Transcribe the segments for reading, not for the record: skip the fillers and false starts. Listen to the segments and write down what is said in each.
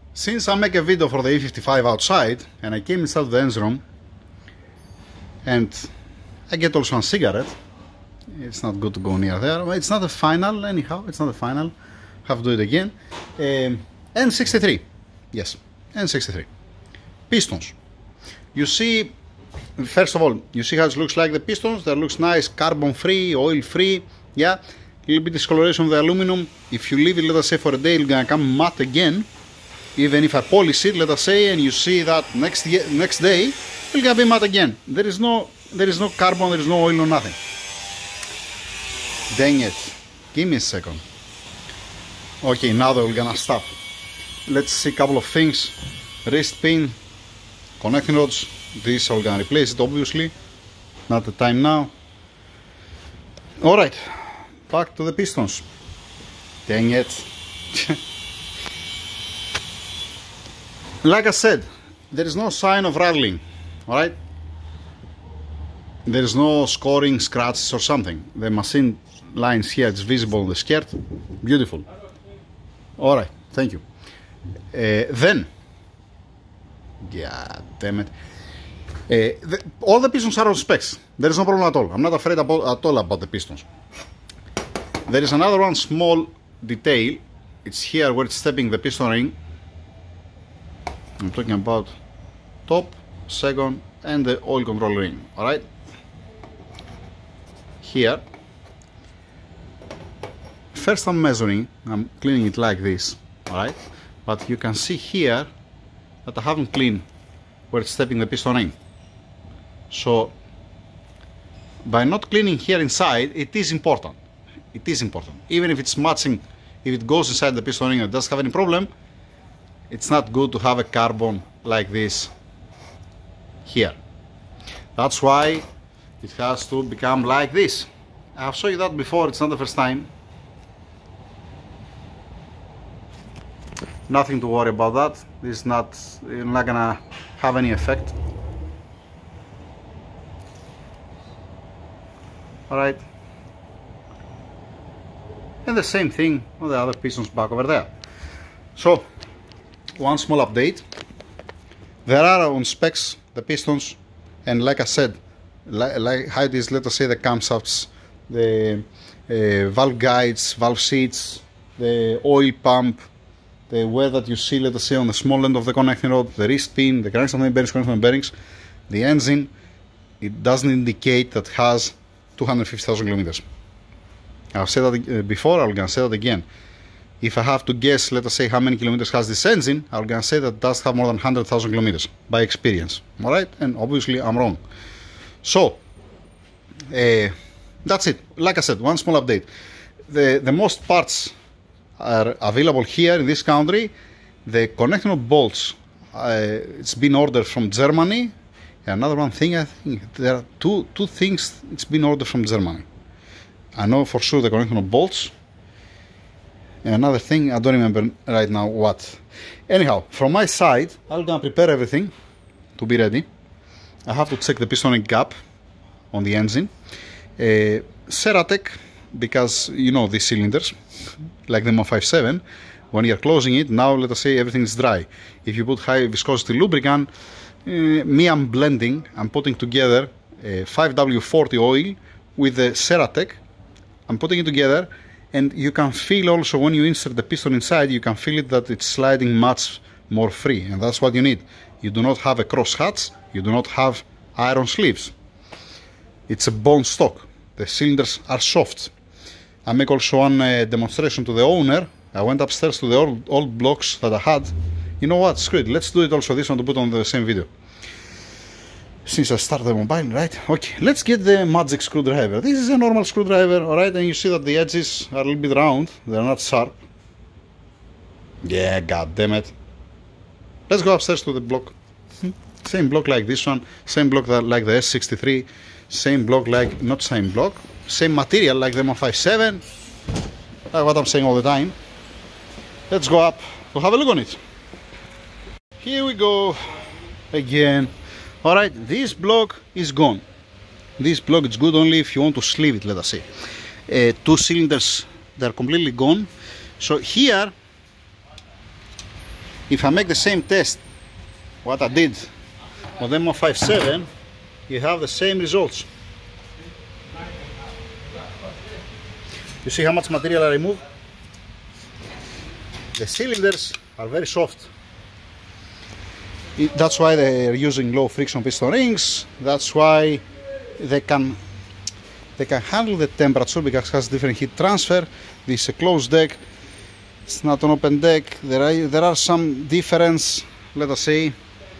Since I make a video for the E55 outside, and I came inside the engine room, and I get also a cigarette, it's not good to go near there. It's not the final, anyhow, it's not the final. Have to do it again. N63, yes, N63. Pistons. You see, first of all, you see how it looks like the pistons. That looks nice, carbon free, oil free, yeah. A little bit discoloration of the aluminum. If you leave it, let us say, for a day, it's gonna come matte again. Even if I polish it, let us say, and you see that next day, it's gonna be matte again. There is no carbon, there is no oil, no nothing. Dang it. Give me a second. Okay, now that we're gonna stop. Let's see a couple of things. Wrist pin, connecting rods. This all gonna replace it, obviously. Not the time now. Alright, back to the pistons. Dang it. Like I said, there is no sign of rattling. Alright? There is no scoring, scratches or something. The machine lines here, it's visible on the skirt. Beautiful. Alright, thank you. Then, yeah, damn it. All the pistons are on specs. There is no problem at all. I'm not afraid at all about the pistons. There is another one small detail. It's here where it's stepping the piston ring. I'm talking about top, second, and the oil control ring. Alright? Here. First I'm measuring, I'm cleaning it like this. Alright? But you can see here that I haven't cleaned where it's stepping the piston ring. So by not cleaning here inside, it is important. It is important. Even if it's matching, if it goes inside the piston ring and doesn't have any problem, it's not good to have a carbon like this here. That's why it has to become like this. I've shown you that before, it's not the first time. Nothing to worry about that. This is not, you're not gonna have any effect. Alright. And the same thing on the other pistons back over there. So, one small update. There are on specs the pistons, and like I said, like how it is, let us say, the camshafts, the valve guides, valve seats, the oil pump, the wear that you see, let us say, on the small end of the connecting rod, the wrist pin, the crankshaft main bearings, crankshaft bearings, the engine, it doesn't indicate that it has 250,000 kilometers. I've said that before, I'm gonna say that again. If I have to guess, let us say, how many kilometers has this engine, I'm gonna say that it does have more than 100,000 kilometers by experience. Alright? And obviously I'm wrong. So, that's it. Like I said, one small update. The most parts are available here in this country. The connecting of bolts, it's been ordered from Germany. Another one thing, I think there are two things it's been ordered from Germany. I know for sure the connecting of bolts. And another thing, I don't remember right now what. Anyhow, from my side, I'm gonna prepare everything to be ready. I have to check the piston ring gap on the engine. Ceratec, because you know these cylinders, like the M57, when you're closing it, now let us say everything is dry. If you put high viscosity lubricant, I'm blending, I'm putting together 5W40 oil with the Ceratec. I'm putting it together, and you can feel also when you insert the piston inside, you can feel it that it's sliding much more free, and that's what you need. You do not have a cross hatch, you do not have iron sleeves. It's a bone stock. The cylinders are soft. I make also one demonstration to the owner. I went upstairs to the old blocks that I had. You know what, screw it, let's do it also this one to put on the same video. Since I started the mobile, right? Okay, let's get the magic screwdriver. This is a normal screwdriver, alright? And you see that the edges are a little bit round, they're not sharp. Yeah, god damn it. Let's go upstairs to the block. Same block like this one, same block like the S63, same block like, not same block, same material like the M57. That's what I'm saying all the time. Let's go up to have a look on it. Here we go again. Alright, this block is gone. This block is good only if you want to sleeve it, let us say. Two cylinders, they're completely gone. So here if I make the same test what I did on the M157, you have the same results. You see how much material I remove? The cylinders are very soft. That's why they're using low friction piston rings. That's why they can handle the temperature because it has different heat transfer. This is a closed deck. It's not an open deck. There are some difference. Let us say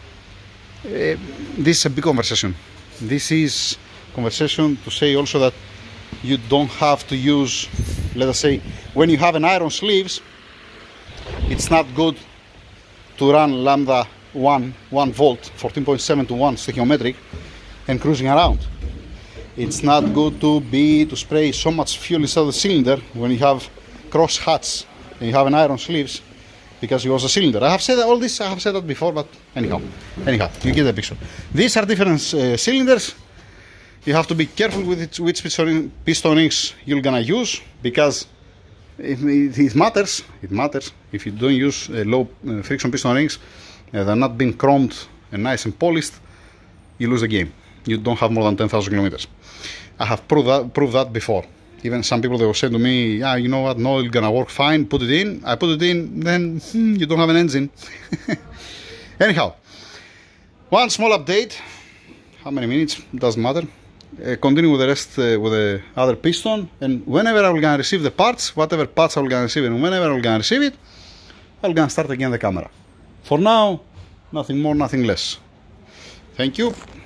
this is a big conversation. This is conversation to say also that you don't have to use, let us say, when you have an iron sleeves, it's not good to run lambda 1 volt 14.7 to 1 stoichiometric and cruising around. It's not good to spray so much fuel inside the cylinder when you have cross hats and you have an iron sleeves because you use a cylinder. I have said all this, I have said that before, but anyhow, you get the picture. These are different cylinders. You have to be careful with which piston rings you're gonna use because it matters. It matters if you don't use low friction piston rings. They're not being chromed and nice and polished. You lose the game. You don't have more than 10,000 kilometers. I have proved that before. Even some people, they will say to me, yeah, you know what, no, it's gonna work fine, put it in. I put it in, then you don't have an engine. Anyhow, one small update. How many minutes? Doesn't matter. Continue with the rest with the other piston, and whenever I'm gonna receive the parts, whatever parts I'm gonna receive, and whenever I'm gonna receive it, I'm gonna start again the camera. For now, nothing more, nothing less. Thank you.